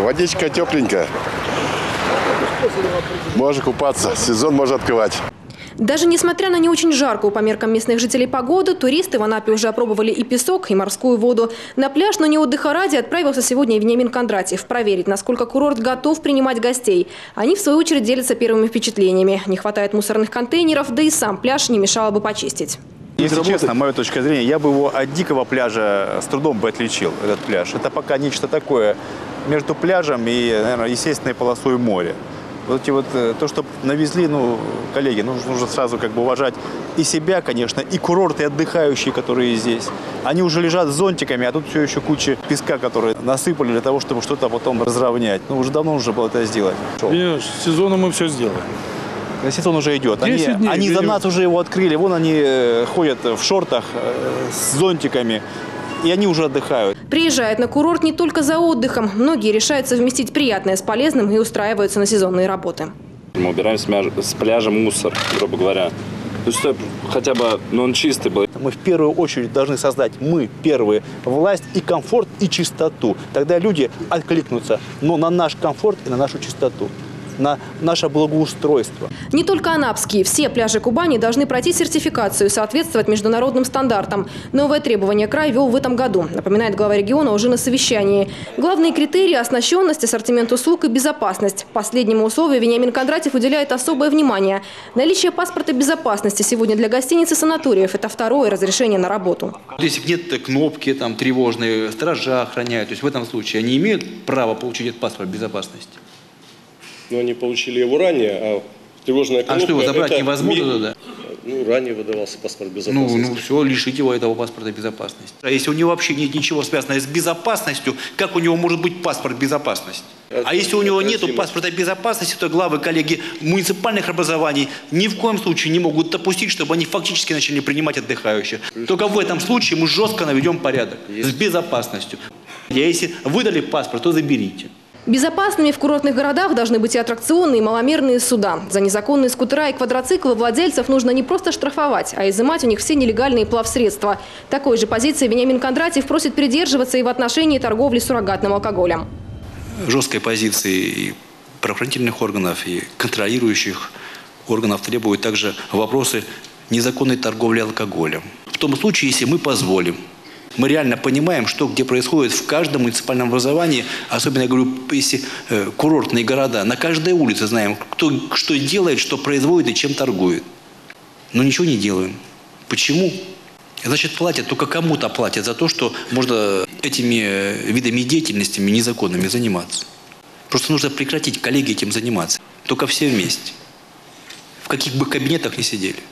Водичка тепленькая. Можно купаться, сезон можно открывать. Даже несмотря на не очень жаркую по меркам местных жителей погоду, туристы в Анапе уже опробовали и песок, и морскую воду. На пляж, но не отдыха ради, отправился сегодня Вениамин Кондратьев проверить, насколько курорт готов принимать гостей. Они, в свою очередь, делятся первыми впечатлениями. Не хватает мусорных контейнеров, да и сам пляж не мешало бы почистить. Если честно, моя точка зрения, я бы его от дикого пляжа с трудом бы отличил, этот пляж. Это пока нечто такое между пляжем и, наверное, естественной полосой моря. Вот эти вот, то, что навезли, коллеги, нужно сразу как бы уважать и себя, конечно, и курорты отдыхающие, которые здесь. Они уже лежат с зонтиками, а тут все еще куча песка, которые насыпали для того, чтобы что-то потом разровнять. Уже давно нужно было это сделать. С сезоном мы все сделаем. Сезон уже идет. Они за нас уже его открыли. Вон они ходят в шортах с зонтиками. И они уже отдыхают. Приезжают на курорт не только за отдыхом. Многие решают совместить приятное с полезным и устраиваются на сезонные работы. Мы убираем с пляжа мусор, грубо говоря. То есть, хотя бы он чистый был. Мы в первую очередь должны создать, первые, власть и комфорт, и чистоту. Тогда люди откликнутся, но на наш комфорт и на нашу чистоту, на наше благоустройство. Не только анапские. Все пляжи Кубани должны пройти сертификацию и соответствовать международным стандартам. Новое требование край ввел в этом году, напоминает глава региона уже на совещании. Главные критерии – оснащенность, ассортимент услуг и безопасность. Последнему условию Вениамин Кондратьев уделяет особое внимание. Наличие паспорта безопасности сегодня для гостиниц и санаториев – это второе разрешение на работу. Если нет кнопки тревожные, сторожа охраняют, то есть в этом случае они имеют право получить этот паспорт безопасности? Но они получили его ранее, а тревожная кнопка... А что, его забрать невозможно, да? Ранее выдавался паспорт безопасности. Все, лишить его этого паспорта безопасности. А если у него вообще нет ничего связанного с безопасностью, как у него может быть паспорт безопасности? А если у него нет паспорта безопасности, то главы, коллеги муниципальных образований ни в коем случае не могут допустить, чтобы они фактически начали принимать отдыхающих. Только в этом случае мы жестко наведем порядок с безопасностью. А если выдали паспорт, то заберите. Безопасными в курортных городах должны быть и аттракционы, и маломерные суда. За незаконные скутера и квадроциклы владельцев нужно не просто штрафовать, а изымать у них все нелегальные плавсредства. Такой же позиции Вениамин Кондратьев просит придерживаться и в отношении торговли суррогатным алкоголем. Жесткой позиции и правоохранительных органов, и контролирующих органов требуют также вопросы незаконной торговли алкоголем. В том случае, если мы позволим. Мы реально понимаем, что где происходит в каждом муниципальном образовании, особенно, я говорю, если курортные города, на каждой улице знаем, кто что делает, что производит и чем торгует. Но ничего не делаем. Почему? Значит, платят, только кому-то платят за то, что можно этими видами деятельности незаконными заниматься. Просто нужно прекратить, коллеги, этим заниматься. Только все вместе. В каких бы кабинетах ни сидели.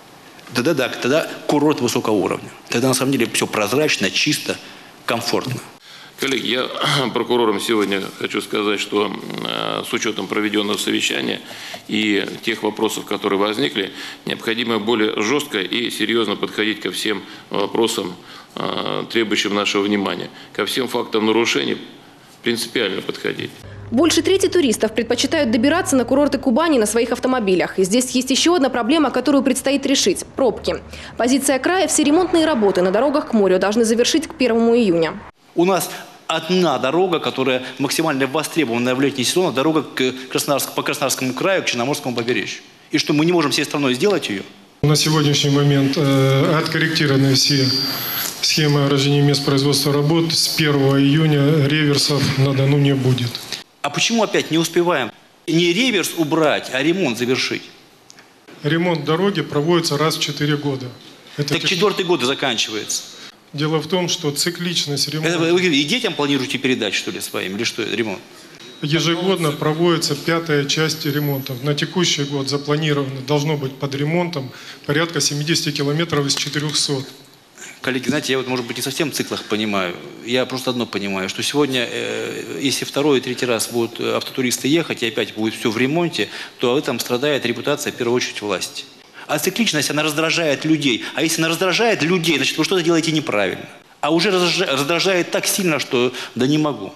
Тогда курорт высокого уровня. Тогда на самом деле все прозрачно, чисто, комфортно. Коллеги, я прокурорам сегодня хочу сказать, что с учетом проведенного совещания и тех вопросов, которые возникли, необходимо более жестко и серьезно подходить ко всем вопросам, требующим нашего внимания, ко всем фактам нарушений принципиально подходить. Больше трети туристов предпочитают добираться на курорты Кубани на своих автомобилях. И здесь есть еще одна проблема, которую предстоит решить – пробки. Позиция края – все ремонтные работы на дорогах к морю должны завершить к 1 июня. У нас одна дорога, которая максимально востребована в летний сезон, дорога по Краснодарскому краю, к Черноморскому побережью. И что, мы не можем всей страной сделать ее? На сегодняшний момент откорректированы все схемы рождения мест производства работ. С 1 июня реверсов на Дону не будет. А почему опять не успеваем? Не реверс убрать, а ремонт завершить. Ремонт дороги проводится раз в 4 года. Так 4-й год заканчивается. Дело в том, что цикличность ремонта... Вы и детям планируете передать, что ли, своим? Или что это, ремонт? Ежегодно проводится 5-я часть ремонтов. На текущий год запланировано, должно быть под ремонтом порядка 70 километров из 400. Коллеги, знаете, я может быть, не совсем в циклах понимаю. Я просто одно понимаю, что сегодня, если 2-й и 3-й раз будут автотуристы ехать, и опять будет все в ремонте, то в этом страдает репутация, в первую очередь, власти. А цикличность, она раздражает людей. А если она раздражает людей, значит, вы что-то делаете неправильно. А уже раздражает так сильно, что да не могу.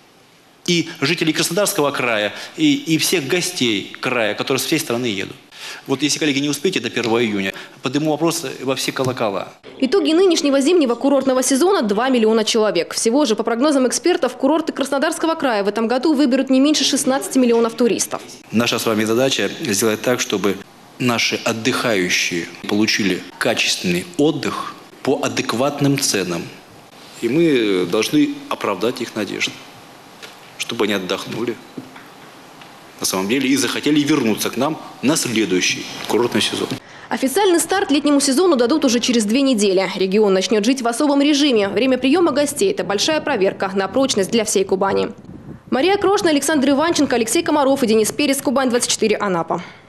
И жителей Краснодарского края, и всех гостей края, которые с всей страны едут. Вот если, коллеги, не успеете до 1 июня, подниму вопрос во все колокола. Итоги нынешнего зимнего курортного сезона – 2 миллиона человек. Всего же, по прогнозам экспертов, курорты Краснодарского края в этом году выберут не меньше 16 миллионов туристов. Наша с вами задача сделать так, чтобы наши отдыхающие получили качественный отдых по адекватным ценам. И мы должны оправдать их надежды, чтобы они отдохнули на самом деле и захотели вернуться к нам на следующий курортный сезон. Официальный старт летнему сезону дадут уже через 2 недели. Регион начнет жить в особом режиме. Время приема гостей – это большая проверка на прочность для всей Кубани. Мария Крошна, Александр Иванченко, Алексей Комаров и Денис Перец. Кубань-24, Анапа.